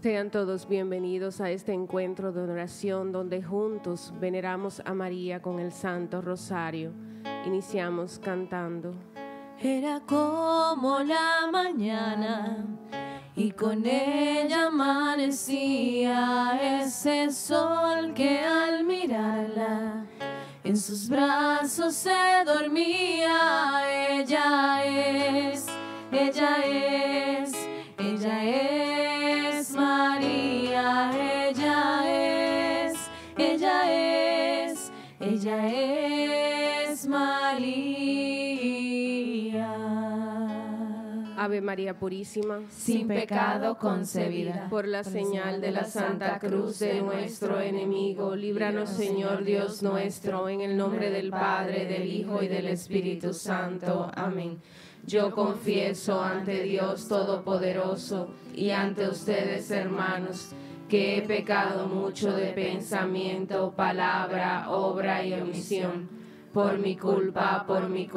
Sean todos bienvenidos a este encuentro de oración donde juntos veneramos a María con el Santo Rosario. Iniciamos cantando. Era como la mañana y con ella amanecía ese sol que al mirarla en sus brazos se dormía. Ella es María, ella es María. Ave María Purísima, sin pecado concebida. por la señal de la Santa Cruz de nuestro enemigo, líbranos Señor Dios nuestro, en el nombre del Padre, del Hijo y del Espíritu Santo. Amén. Yo confieso ante Dios Todopoderoso y ante ustedes, hermanos, que he pecado mucho de pensamiento, palabra, obra y omisión, por mi culpa, por mi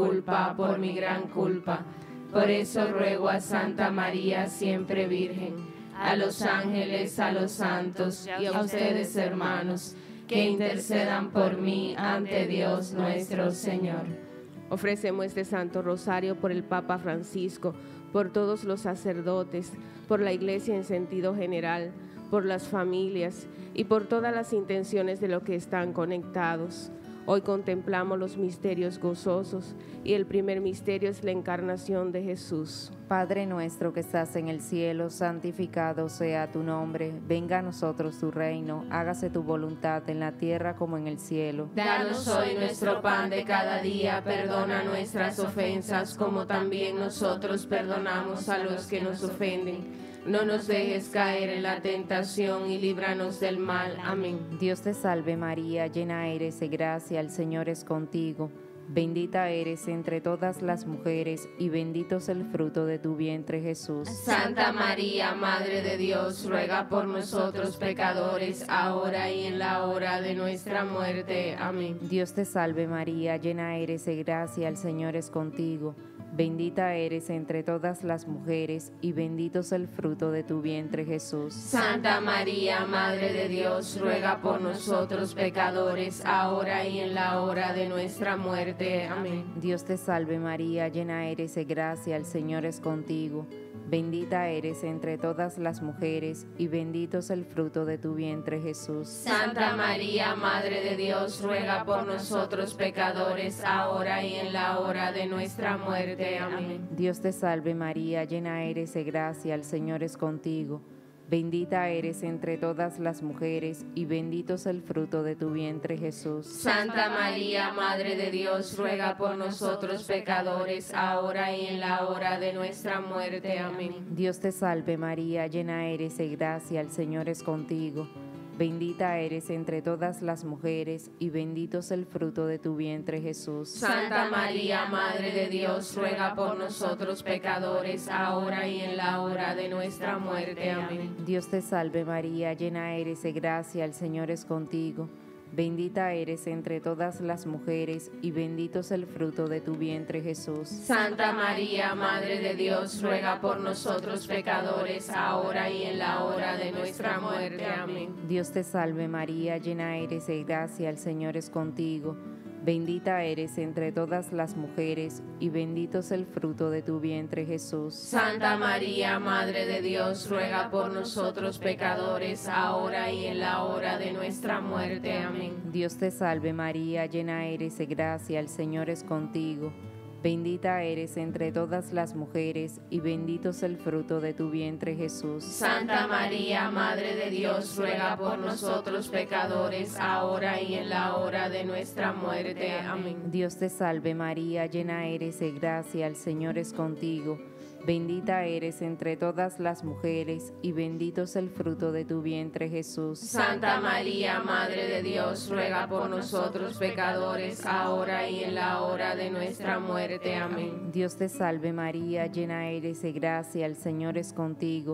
gran culpa. Por eso ruego a Santa María, siempre Virgen, a los ángeles, a los santos y a ustedes, hermanos, que intercedan por mí ante Dios nuestro Señor. Ofrecemos este Santo Rosario por el Papa Francisco, por todos los sacerdotes, por la Iglesia en sentido general, por las familias y por todas las intenciones de los que están conectados. Hoy contemplamos los misterios gozosos y el primer misterio es la encarnación de Jesús. Padre nuestro que estás en el cielo, santificado sea tu nombre. Venga a nosotros tu reino, hágase tu voluntad en la tierra como en el cielo. Danos hoy nuestro pan de cada día, perdona nuestras ofensas como también nosotros perdonamos a los que nos ofenden. No nos dejes caer en la tentación y líbranos del mal. Amén. Dios te salve María, llena eres de gracia, el Señor es contigo. Bendita eres entre todas las mujeres y bendito es el fruto de tu vientre Jesús. Santa María, Madre de Dios, ruega por nosotros pecadores, ahora y en la hora de nuestra muerte. Amén. Dios te salve María, llena eres de gracia, el Señor es contigo. Bendita eres entre todas las mujeres y bendito es el fruto de tu vientre Jesús. Santa María, Madre de Dios, ruega por nosotros pecadores, ahora y en la hora de nuestra muerte. Amén. Dios te salve María, llena eres de gracia, el Señor es contigo. Bendita eres entre todas las mujeres y bendito es el fruto de tu vientre Jesús. Santa María, Madre de Dios, ruega por nosotros pecadores, ahora y en la hora de nuestra muerte. Amén. Dios te salve María, llena eres de gracia, el Señor es contigo. Bendita eres entre todas las mujeres y bendito es el fruto de tu vientre Jesús. Santa María, Madre de Dios, ruega por nosotros pecadores, ahora y en la hora de nuestra muerte. Amén. Dios te salve María, llena eres de gracia, el Señor es contigo. Bendita eres entre todas las mujeres y bendito es el fruto de tu vientre Jesús. Santa María, Madre de Dios, ruega por nosotros pecadores, ahora y en la hora de nuestra muerte. Amén. Dios te salve María, llena eres de gracia, el Señor es contigo. Bendita eres entre todas las mujeres y bendito es el fruto de tu vientre Jesús. Santa María, Madre de Dios, ruega por nosotros pecadores, ahora y en la hora de nuestra muerte. Amén. Dios te salve María, llena eres de gracia, el Señor es contigo. Bendita eres entre todas las mujeres y bendito es el fruto de tu vientre Jesús. Santa María, Madre de Dios, ruega por nosotros pecadores, ahora y en la hora de nuestra muerte. Amén. Dios te salve María, llena eres de gracia, el Señor es contigo. Bendita eres entre todas las mujeres y bendito es el fruto de tu vientre Jesús. Santa María, Madre de Dios, ruega por nosotros pecadores, ahora y en la hora de nuestra muerte. Amén. Dios te salve María, llena eres de gracia, el Señor es contigo. Bendita eres entre todas las mujeres y bendito es el fruto de tu vientre Jesús. Santa María, Madre de Dios, ruega por nosotros pecadores, ahora y en la hora de nuestra muerte. Amén. Dios te salve María, llena eres de gracia, el Señor es contigo.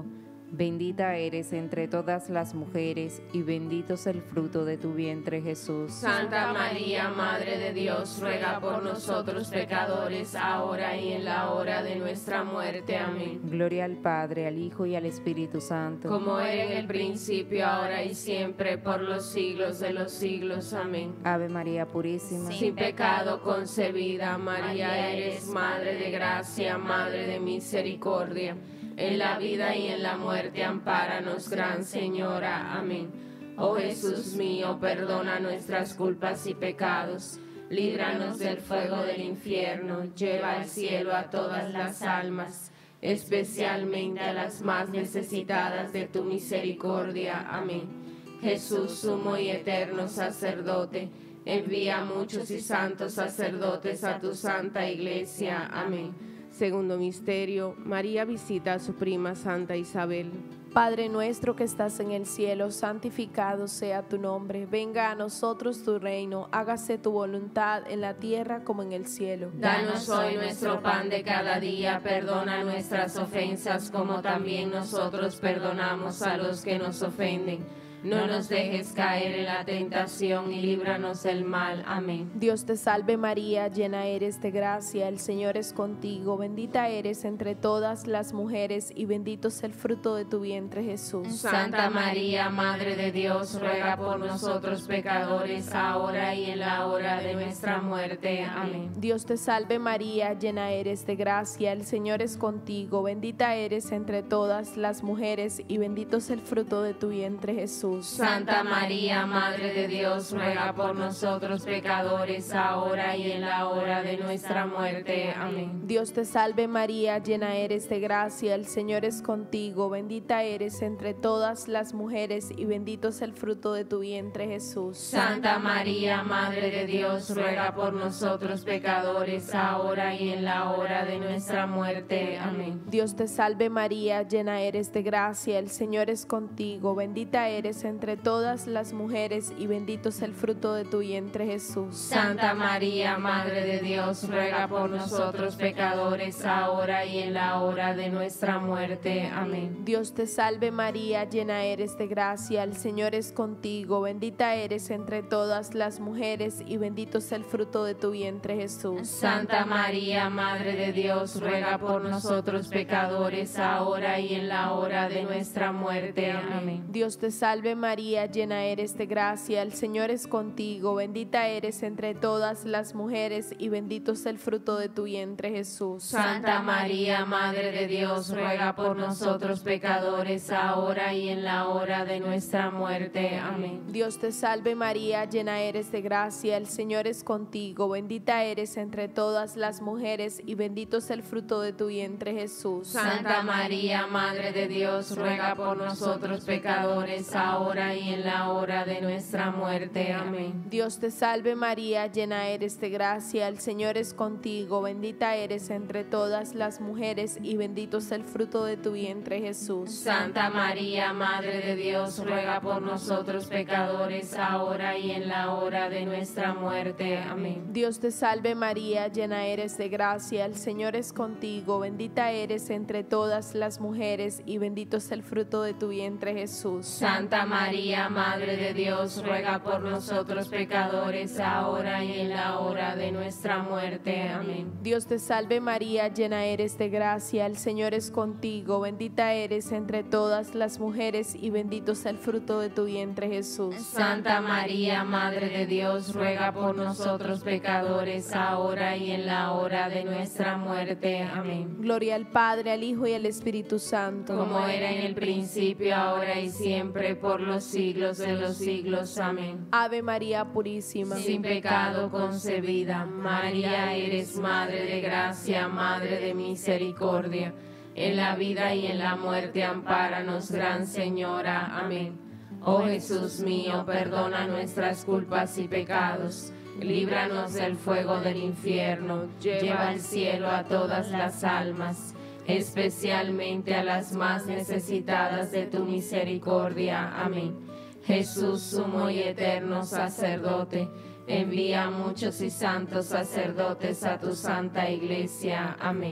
Bendita eres entre todas las mujeres y bendito es el fruto de tu vientre, Jesús. Santa María, Madre de Dios, ruega por nosotros pecadores, ahora y en la hora de nuestra muerte. Amén. Gloria al Padre, al Hijo y al Espíritu Santo. Como era en el principio, ahora y siempre, por los siglos de los siglos. Amén. Ave María Purísima, Sin pecado concebida, María, eres Madre de gracia, Madre de misericordia. En la vida y en la muerte, ampáranos, Gran Señora. Amén. Oh Jesús mío, perdona nuestras culpas y pecados, líbranos del fuego del infierno, lleva al cielo a todas las almas, especialmente a las más necesitadas de tu misericordia. Amén. Jesús, sumo y eterno sacerdote, envía muchos y santos sacerdotes a tu santa iglesia. Amén. Segundo misterio, María visita a su prima Santa Isabel. Padre nuestro que estás en el cielo, santificado sea tu nombre. Venga a nosotros tu reino, hágase tu voluntad en la tierra como en el cielo. Danos hoy nuestro pan de cada día, perdona nuestras ofensas como también nosotros perdonamos a los que nos ofenden. No nos dejes caer en la tentación y líbranos del mal. Amén. Dios te salve María, llena eres de gracia, el Señor es contigo, bendita eres entre todas las mujeres y bendito es el fruto de tu vientre, Jesús. Santa María, Madre de Dios, ruega por nosotros pecadores, ahora y en la hora de nuestra muerte. Amén. Dios te salve María, llena eres de gracia, el Señor es contigo, bendita eres entre todas las mujeres y bendito es el fruto de tu vientre, Jesús. Santa María, Madre de Dios, ruega por nosotros pecadores, ahora y en la hora de nuestra muerte. Amén. Dios te salve María, llena eres de gracia, el Señor es contigo, bendita eres entre todas las mujeres y bendito es el fruto de tu vientre, Jesús. Santa María, Madre de Dios, ruega por nosotros pecadores, ahora y en la hora de nuestra muerte. Amén. Dios te salve María, llena eres de gracia, el Señor es contigo, bendita eres entre todas las mujeres y bendito es el fruto de tu vientre, Jesús. Santa María, Madre de Dios, ruega por nosotros pecadores, ahora y en la hora de nuestra muerte. Amén. Dios te salve María, llena eres de gracia, el Señor es contigo, bendita eres entre todas las mujeres y bendito es el fruto de tu vientre, Jesús. Santa María, Madre de Dios, ruega por nosotros pecadores, ahora y en la hora de nuestra muerte. Amén. Dios te salve María, llena eres de gracia, el Señor es contigo, bendita eres entre todas las mujeres y bendito es el fruto de tu vientre, Jesús. Santa María, Madre de Dios, ruega por nosotros pecadores, ahora y en la hora de nuestra muerte. Amén. Dios te salve María, llena eres de gracia, el Señor es contigo, bendita eres entre todas las mujeres y bendito es el fruto de tu vientre, Jesús. Santa María, Madre de Dios, ruega por nosotros pecadores, ahora y en la hora de nuestra muerte. Amén. Dios te salve María, llena eres de gracia, el Señor es contigo, bendita eres entre todas las mujeres y bendito es el fruto de tu vientre, Jesús. Santa María, Madre de Dios, ruega por nosotros pecadores, ahora y en la hora de nuestra muerte. Amén. Dios te salve María, llena eres de gracia, el Señor es contigo, bendita eres entre todas las mujeres y bendito es el fruto de tu vientre, Jesús. Santa María, Madre de Dios, ruega por nosotros pecadores, ahora y en la hora de nuestra muerte. Amén. Dios te salve María, llena eres de gracia, el Señor es contigo, bendita eres entre todas las mujeres y bendito es el fruto de tu vientre, Jesús. Santa María, Madre de Dios, ruega por nosotros pecadores, ahora y en la hora de nuestra muerte. Amén. Gloria al Padre, al Hijo y al Espíritu Santo. Como era en el principio, ahora y siempre, por los siglos de los siglos. Amén. Ave María Purísima, sin pecado concebida, María, eres Madre de gracia, Madre de misericordia. En la vida y en la muerte, ampáranos, Gran Señora. Amén. Oh Jesús mío, perdona nuestras culpas y pecados, líbranos del fuego del infierno, lleva al cielo a todas las almas, especialmente a las más necesitadas de tu misericordia. Amén. Jesús, sumo y eterno sacerdote, envía muchos y santos sacerdotes a tu santa iglesia. Amén.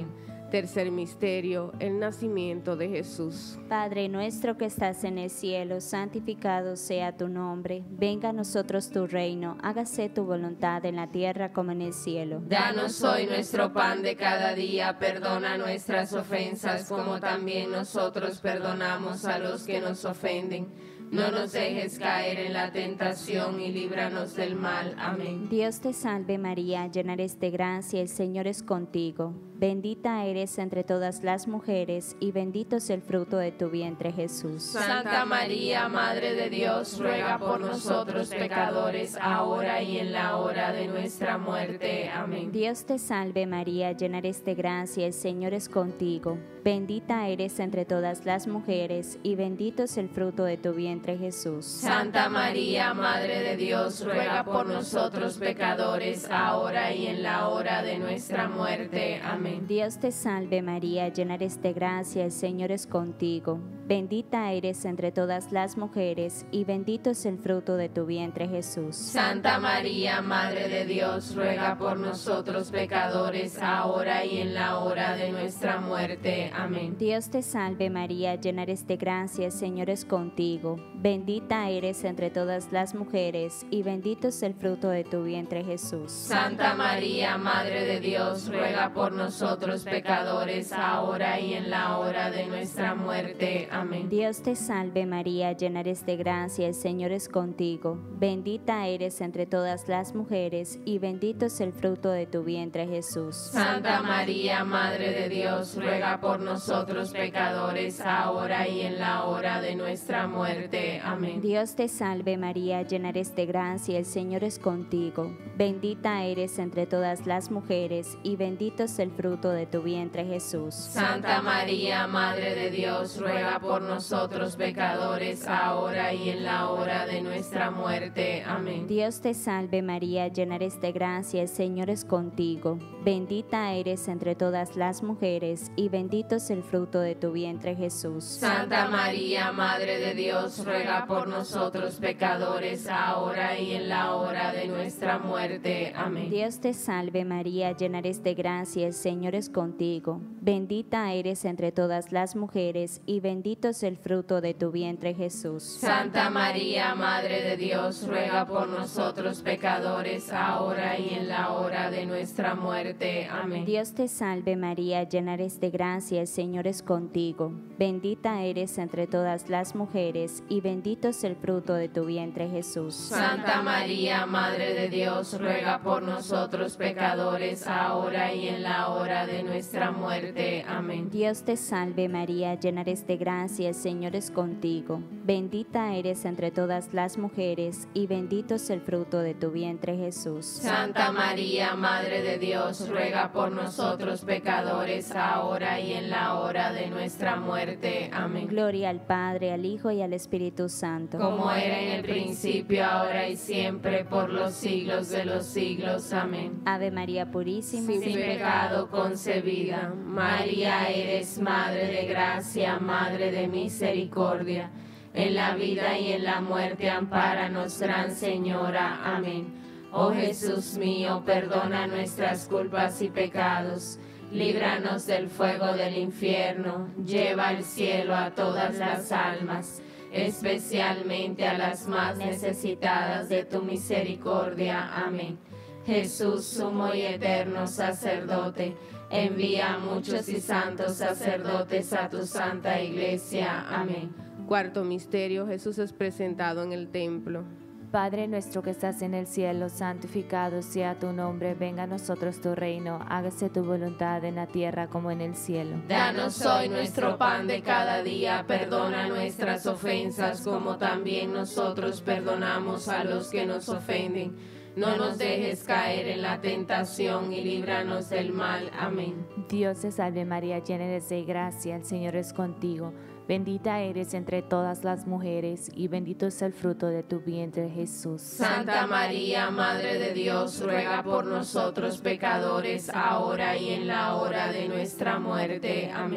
Tercer misterio, el nacimiento de Jesús. Padre nuestro que estás en el cielo, santificado sea tu nombre. Venga a nosotros tu reino, hágase tu voluntad en la tierra como en el cielo. Danos hoy nuestro pan de cada día, perdona nuestras ofensas como también nosotros perdonamos a los que nos ofenden. No nos dejes caer en la tentación y líbranos del mal. Amén. Dios te salve María, llena eres de gracia, el Señor es contigo. Bendita eres entre todas las mujeres y bendito es el fruto de tu vientre Jesús. Santa María, Madre de Dios, ruega por nosotros pecadores, ahora y en la hora de nuestra muerte. Amén. Dios te salve María, llena eres de gracia, el Señor es contigo. Bendita eres entre todas las mujeres y bendito es el fruto de tu vientre Jesús. Santa María, Madre de Dios, ruega por nosotros pecadores, ahora y en la hora de nuestra muerte. Amén. Dios te salve María, llena eres de gracia, el Señor es contigo. Bendita eres entre todas las mujeres y bendito es el fruto de tu vientre Jesús. Santa María, Madre de Dios, ruega por nosotros pecadores, ahora y en la hora de nuestra muerte. Amén. Dios te salve María, llena eres de gracia, el Señor es contigo. Bendita eres entre todas las mujeres y bendito es el fruto de tu vientre Jesús. Santa María, Madre de Dios, ruega por nosotros pecadores, ahora y en la hora de nuestra muerte. Amén. Dios te salve María, llena eres de gracia, el Señor es contigo. Bendita eres entre todas las mujeres y bendito es el fruto de tu vientre Jesús. Santa María, Madre de Dios, ruega por nosotros pecadores, ahora y en la hora de nuestra muerte. Amén. Dios te salve María, llena eres de gracia, el Señor es contigo. Bendita eres entre todas las mujeres y bendito es el fruto de tu vientre Jesús. Santa María, Madre de Dios, ruega por nosotros pecadores, ahora y en la hora de nuestra muerte. Amén. Dios te salve María, llena eres de gracia, el Señor es contigo. Bendita eres entre todas las mujeres y bendito es el fruto de tu vientre Jesús. Santa María, Madre de Dios, ruega por nosotros pecadores, ahora y en la hora de nuestra muerte. Amén. Dios te salve María, llena eres de gracia, el Señor es contigo. Bendita eres entre todas las mujeres y bendito es el fruto de tu vientre Jesús. Santa María, Madre de Dios, ruega por nosotros pecadores, ahora y en la hora de nuestra muerte. Amén. Dios te salve María, llena eres de gracia, el Señor es contigo. Bendita eres entre todas las mujeres y bendito es el fruto de tu vientre Jesús. Santa María, Madre de Dios, ruega por nosotros pecadores, ahora y en la hora de nuestra muerte. Amén. Dios te salve María, llena eres de gracia, el Señor es contigo. Bendita eres entre todas las mujeres y bendito es el fruto de tu vientre Jesús. Santa María, Madre de Dios, ruega por nosotros pecadores, ahora y en la hora de nuestra muerte. Amén. Gloria al Padre, al Hijo y al Espíritu Santo. Como era en el principio, ahora y siempre, por los siglos de los siglos. Amén. Ave María Purísima, sin pecado concebida. María, eres Madre de gracia, Madre de misericordia. En la vida y en la muerte, ampáranos, Gran Señora. Amén. Oh Jesús mío, perdona nuestras culpas y pecados. Líbranos del fuego del infierno. Lleva al cielo a todas las almas, especialmente a las más necesitadas de tu misericordia. Amén. Jesús, sumo y eterno sacerdote, envía a muchos y santos sacerdotes a tu santa iglesia. Amén. Cuarto misterio, Jesús es presentado en el templo. Padre nuestro que estás en el cielo, santificado sea tu nombre, venga a nosotros tu reino, hágase tu voluntad en la tierra como en el cielo. Danos hoy nuestro pan de cada día, perdona nuestras ofensas como también nosotros perdonamos a los que nos ofenden. No nos dejes caer en la tentación y líbranos del mal. Amén. Dios te salve María, llena eres de gracia, el Señor es contigo. Bendita eres entre todas las mujeres y bendito es el fruto de tu vientre Jesús. Santa María, Madre de Dios, ruega por nosotros pecadores, ahora y en la hora de nuestra muerte. Amén.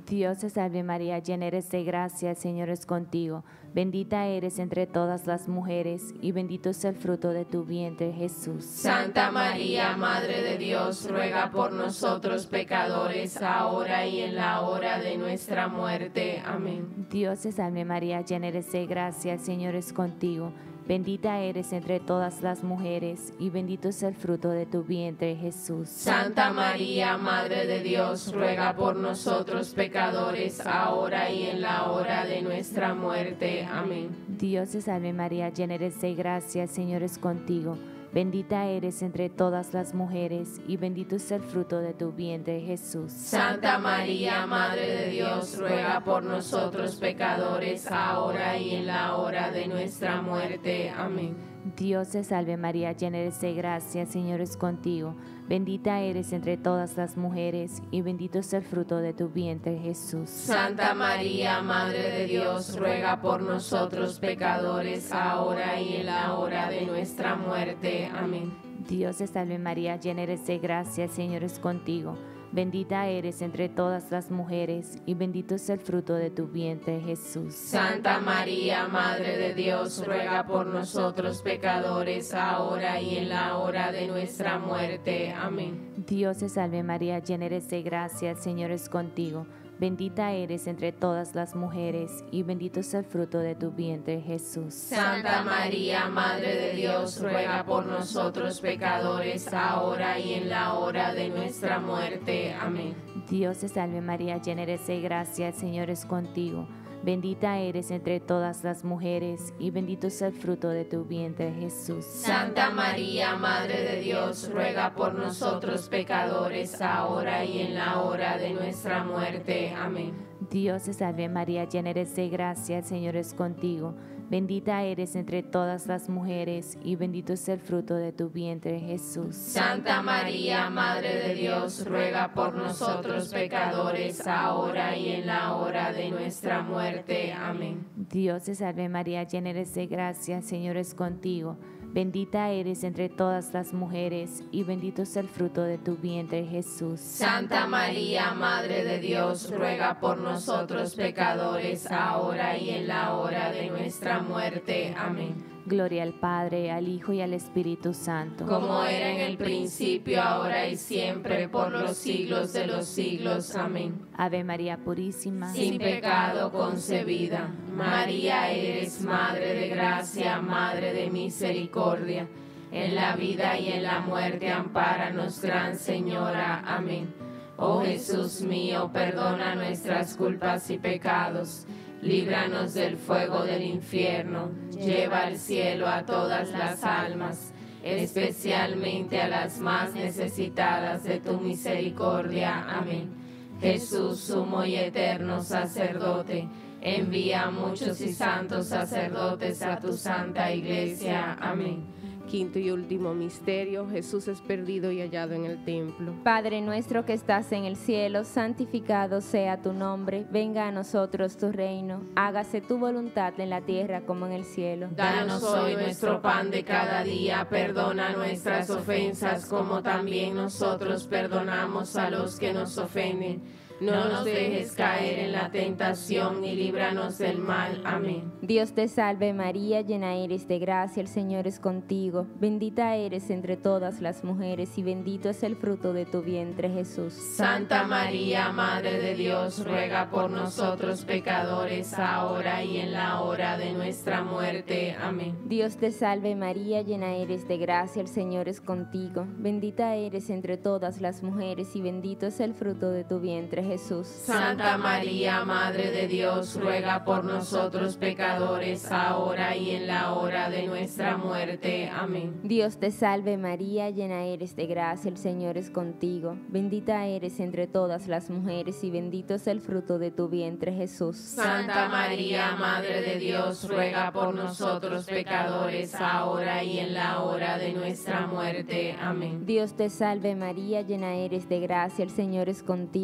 Dios te salve María, llena eres de gracia, el Señor es contigo. Bendita eres entre todas las mujeres y bendito es el fruto de tu vientre, Jesús. Santa María, Madre de Dios, ruega por nosotros pecadores, ahora y en la hora de nuestra muerte. Amén. Dios te salve María, llena eres de gracia, el Señor es contigo. Bendita eres entre todas las mujeres y bendito es el fruto de tu vientre, Jesús. Santa María, Madre de Dios, ruega por nosotros pecadores, ahora y en la hora de nuestra muerte. Amén. Dios te salve María, llena eres de gracia, el Señor es contigo. Bendita eres entre todas las mujeres y bendito es el fruto de tu vientre, Jesús. Santa María, Madre de Dios, ruega por nosotros pecadores, ahora y en la hora de nuestra muerte. Amén. Dios te salve María, llena eres de gracia, el Señor es contigo. Bendita eres entre todas las mujeres y bendito es el fruto de tu vientre, Jesús. Santa María, Madre de Dios, ruega por nosotros pecadores, ahora y en la hora de nuestra muerte. Amén. Dios te salve María, llena eres de gracia, el Señor es contigo. Bendita eres entre todas las mujeres y bendito es el fruto de tu vientre, Jesús. Santa María, Madre de Dios, ruega por nosotros pecadores, ahora y en la hora de nuestra muerte. Amén. Dios te salve María, llena eres de gracia, el Señor es contigo. Bendita eres entre todas las mujeres y bendito es el fruto de tu vientre, Jesús. Santa María, Madre de Dios, ruega por nosotros pecadores, ahora y en la hora de nuestra muerte. Amén. Dios te salve María, llena eres de gracia, el Señor es contigo. Bendita eres entre todas las mujeres y bendito es el fruto de tu vientre, Jesús. Santa María, Madre de Dios, ruega por nosotros pecadores, ahora y en la hora de nuestra muerte. Amén. Dios te salve María, llena eres de gracia, el Señor es contigo. Bendita eres entre todas las mujeres y bendito es el fruto de tu vientre, Jesús. Santa María, Madre de Dios, ruega por nosotros pecadores, ahora y en la hora de nuestra muerte. Amén. Dios te salve María, llena eres de gracia, el Señor es contigo. Bendita eres entre todas las mujeres y bendito es el fruto de tu vientre, Jesús. Santa María, Madre de Dios, ruega por nosotros pecadores, ahora y en la hora de nuestra muerte. Amén. Gloria al Padre, al Hijo y al Espíritu Santo. Como era en el principio, ahora y siempre, por los siglos de los siglos. Amén. Ave María Purísima, sin pecado concebida. María, eres Madre de gracia, Madre de misericordia. En la vida y en la muerte, ampáranos, Gran Señora. Amén. Oh Jesús mío, perdona nuestras culpas y pecados. Líbranos del fuego del infierno. Lleva al cielo a todas las almas, especialmente a las más necesitadas de tu misericordia. Amén. Jesús, sumo y eterno sacerdote, envía a muchos y santos sacerdotes a tu santa iglesia. Amén. Quinto y último misterio, Jesús es perdido y hallado en el templo. Padre nuestro que estás en el cielo, santificado sea tu nombre, venga a nosotros tu reino, hágase tu voluntad en la tierra como en el cielo. Danos hoy nuestro pan de cada día, perdona nuestras ofensas como también nosotros perdonamos a los que nos ofenden. No nos dejes caer en la tentación y líbranos del mal. Amén. Dios te salve María, llena eres de gracia, el Señor es contigo. Bendita eres entre todas las mujeres y bendito es el fruto de tu vientre, Jesús. Santa María, Madre de Dios, ruega por nosotros pecadores, ahora y en la hora de nuestra muerte. Amén. Dios te salve María, llena eres de gracia, el Señor es contigo. Bendita eres entre todas las mujeres y bendito es el fruto de tu vientre, Jesús. Santa María, Madre de Dios, ruega por nosotros pecadores, ahora y en la hora de nuestra muerte. Amén. Dios te salve María, llena eres de gracia, el Señor es contigo. Bendita eres entre todas las mujeres y bendito es el fruto de tu vientre, Jesús. Santa María, Madre de Dios, ruega por nosotros pecadores, ahora y en la hora de nuestra muerte. Amén. Dios te salve María, llena eres de gracia, el Señor es contigo.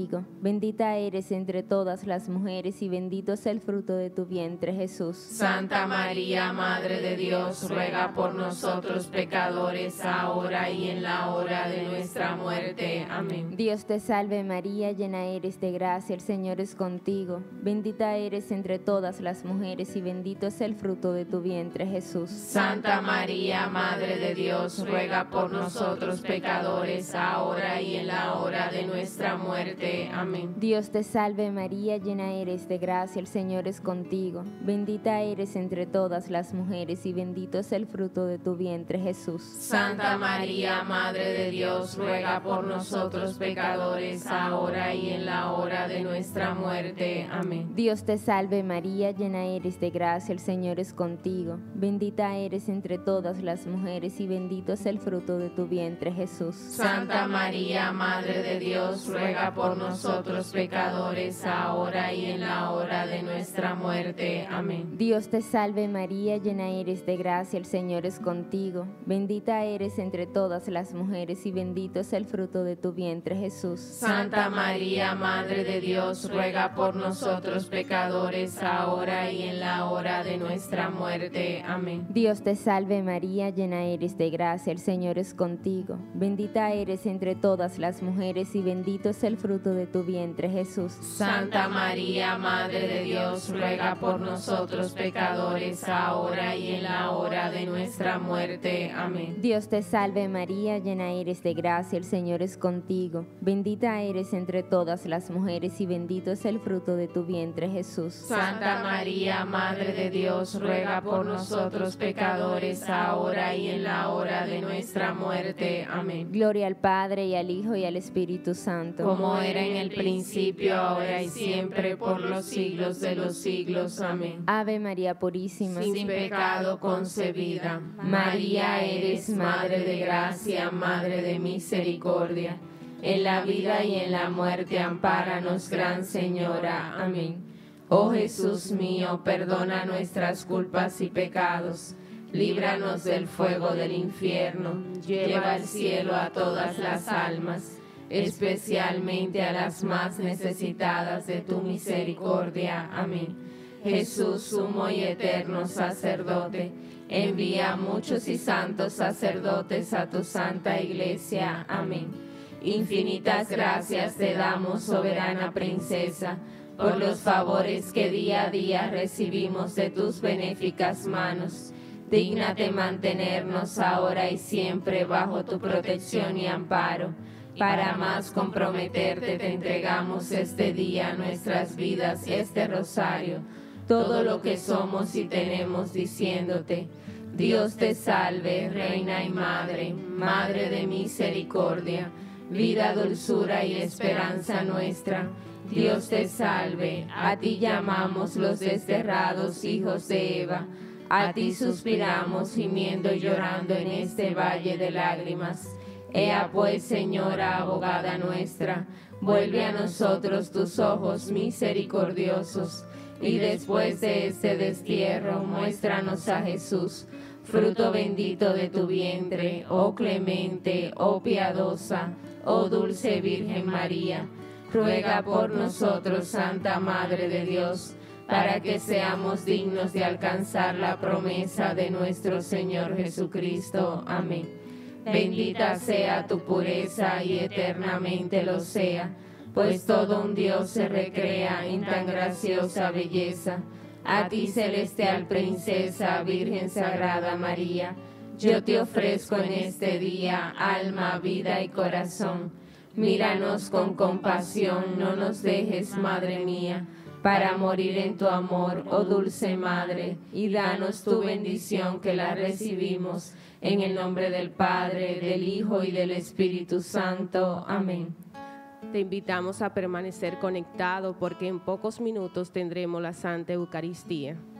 Bendita eres entre todas las mujeres y bendito es el fruto de tu vientre, Jesús. Santa María, Madre de Dios, ruega por nosotros pecadores, ahora y en la hora de nuestra muerte. Amén. Dios te salve María, llena eres de gracia, el Señor es contigo. Bendita eres entre todas las mujeres y bendito es el fruto de tu vientre, Jesús. Santa María, Madre de Dios, ruega por nosotros pecadores, ahora y en la hora de nuestra muerte. Amén. Dios te salve María, llena eres de gracia, el Señor es contigo. Bendita eres entre todas las mujeres y bendito es el fruto de tu vientre, Jesús. Santa María, Madre de Dios, ruega por nosotros pecadores, ahora y en la hora de nuestra muerte. Amén. Dios te salve María, llena eres de gracia, el Señor es contigo. Bendita eres entre todas las mujeres y bendito es el fruto de tu vientre, Jesús. Santa María, Madre de Dios, ruega por nosotros pecadores, ahora y en la hora de nuestra muerte. Amén. Dios te salve María, llena eres de gracia, el Señor es contigo. Bendita eres entre todas las mujeres y bendito es el fruto de tu vientre, Jesús. Santa María, Madre de Dios, ruega por nosotros pecadores, ahora y en la hora de nuestra muerte. Amén. Dios te salve María, llena eres de gracia, el Señor es contigo. Bendita eres entre todas las mujeres y bendito es el fruto de tu vientre, Jesús. Santa María, Madre de Dios, ruega por nosotros pecadores, ahora y en la hora de nuestra muerte. Amén. Dios te salve María, llena eres de gracia, el Señor es contigo. Bendita eres entre todas las mujeres y bendito es el fruto de tu vientre, Jesús. Santa María, Madre de Dios, ruega por nosotros pecadores, ahora y en la hora de nuestra muerte. Amén. Gloria al Padre y al Hijo y al Espíritu Santo. Como era en el principio, ahora y siempre, por los siglos de los siglos. Amén. Ave María Purísima, sin pecado concebida. María, eres Madre de gracia, Madre de misericordia. En la vida y en la muerte, ampáranos, Gran Señora. Amén. Oh Jesús mío, perdona nuestras culpas y pecados. Líbranos del fuego del infierno. Lleva al cielo a todas las almas, especialmente a las más necesitadas de tu misericordia. Amén. Jesús, sumo y eterno sacerdote, envía a muchos y santos sacerdotes a tu santa iglesia. Amén. Infinitas gracias te damos, soberana princesa, por los favores que día a día recibimos de tus benéficas manos. Dígnate mantenernos ahora y siempre bajo tu protección y amparo. Para más comprometerte te entregamos este día, nuestras vidas y este rosario, todo lo que somos y tenemos, diciéndote: Dios te salve, Reina y Madre, Madre de misericordia, vida, dulzura y esperanza nuestra. Dios te salve, a ti llamamos los desterrados hijos de Eva, a ti suspiramos gimiendo y llorando en este valle de lágrimas. Ea pues, Señora, abogada nuestra, vuelve a nosotros tus ojos misericordiosos, y después de este destierro muéstranos a Jesús, fruto bendito de tu vientre, oh clemente, oh piadosa, oh dulce Virgen María. Ruega por nosotros, Santa Madre de Dios, para que seamos dignos de alcanzar la promesa de nuestro Señor Jesucristo. Amén. Bendita sea tu pureza y eternamente lo sea, pues todo un Dios se recrea en tan graciosa belleza. A ti, celestial princesa, Virgen Sagrada María, yo te ofrezco en este día alma, vida y corazón. Míranos con compasión, no nos dejes, Madre mía, para morir en tu amor, oh dulce Madre, y danos tu bendición que la recibimos, en el nombre del Padre, del Hijo y del Espíritu Santo. Amén. Te invitamos a permanecer conectado porque en pocos minutos tendremos la Santa Eucaristía.